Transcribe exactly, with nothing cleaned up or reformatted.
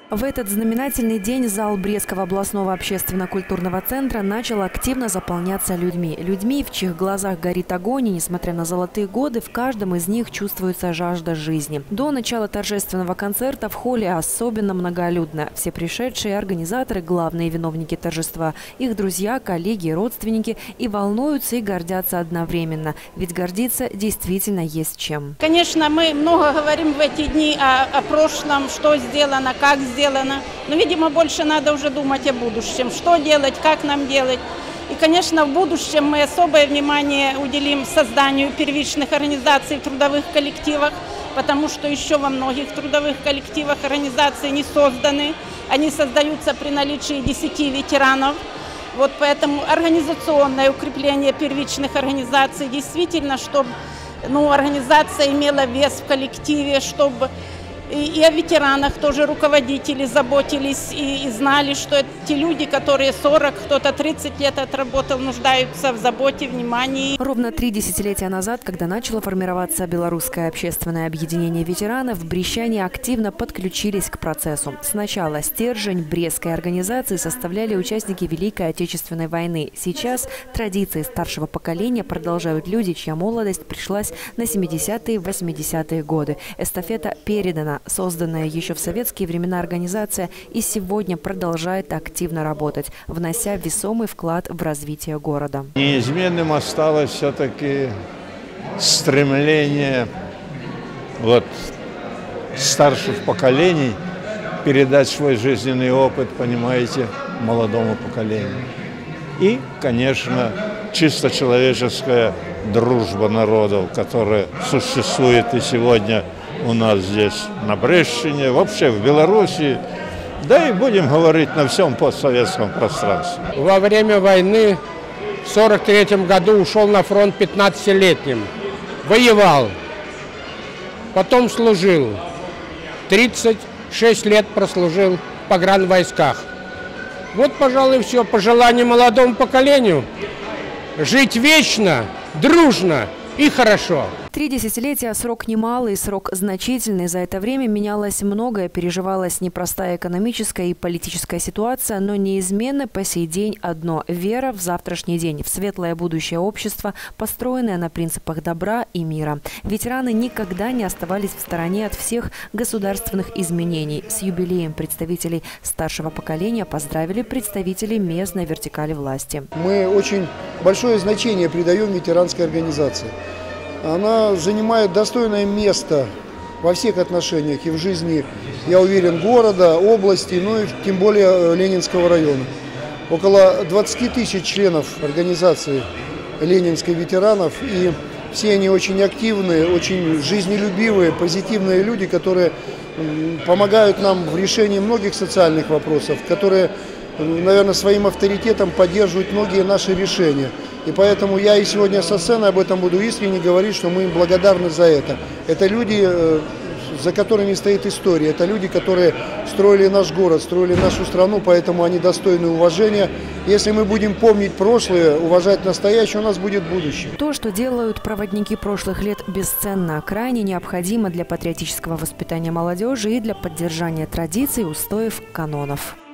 В этот знаменательный день зал Брестского областного общественно-культурного центра начал активно заполняться людьми. Людьми, в чьих глазах горит огонь, и, несмотря на золотые годы, в каждом из них чувствуется жажда жизни. До начала торжественного концерта в холле особенно многолюдно. Все пришедшие организаторы, главные виновники торжества, их друзья, коллеги, родственники и волнуются, и гордятся одновременно. Ведь гордиться действительно есть чем. Конечно, мы много говорим в эти дни о, о прошлом, что сделано, как сделано. Сделано. Но, видимо, больше надо уже думать о будущем. Что делать, как нам делать. И, конечно, в будущем мы особое внимание уделим созданию первичных организаций в трудовых коллективах, потому что еще во многих трудовых коллективах организации не созданы. Они создаются при наличии десяти ветеранов. Вот поэтому организационное укрепление первичных организаций действительно, чтобы ну, организация имела вес в коллективе, чтобы и о ветеранах тоже руководители заботились и, и знали, что эти люди, которые сорок, кто-то тридцать лет отработал, нуждаются в заботе, внимании. Ровно три десятилетия назад, когда начало формироваться Белорусское общественное объединение ветеранов, брестчане активно подключились к процессу. Сначала стержень Брестской организации составляли участники Великой Отечественной войны. Сейчас традиции старшего поколения продолжают люди, чья молодость пришлась на семидесятые, восьмидесятые годы. Эстафета передана. Созданная еще в советские времена организация и сегодня продолжает активно работать, внося весомый вклад в развитие города. Неизменным осталось все-таки стремление вот, старших поколений передать свой жизненный опыт, понимаете, молодому поколению. И, конечно, чисто человеческая дружба народов, которая существует и сегодня у нас здесь, на Брестщине, вообще в Беларуси, да и будем говорить на всем постсоветском пространстве. Во время войны в сорок третьем году ушел на фронт пятнадцатилетним, воевал, потом служил, тридцать шесть лет прослужил в погранвойсках. Вот, пожалуй, все. Пожелание молодому поколению – жить вечно, дружно и хорошо. Три десятилетия – срок немалый, срок значительный. За это время менялось многое, переживалась непростая экономическая и политическая ситуация, но неизменно по сей день одно – вера в завтрашний день, в светлое будущее общества, построенное на принципах добра и мира. Ветераны никогда не оставались в стороне от всех государственных изменений. С юбилеем представителей старшего поколения поздравили представители местной вертикали власти. Мы очень большое значение придаем ветеранской организации. Она занимает достойное место во всех отношениях и в жизни, я уверен, города, области, ну и тем более Ленинского района. Около двадцати тысяч членов организации ленинской ветеранов, и все они очень активные, очень жизнелюбивые, позитивные люди, которые помогают нам в решении многих социальных вопросов, которые, наверное, своим авторитетом поддерживают многие наши решения. И поэтому я и сегодня со сцены об этом буду искренне говорить, что мы им благодарны за это. Это люди, за которыми стоит история. Это люди, которые строили наш город, строили нашу страну, поэтому они достойны уважения. Если мы будем помнить прошлое, уважать настоящее, у нас будет будущее. То, что делают проводники прошлых лет, бесценно, крайне необходимо для патриотического воспитания молодежи и для поддержания традиций, устоев, канонов.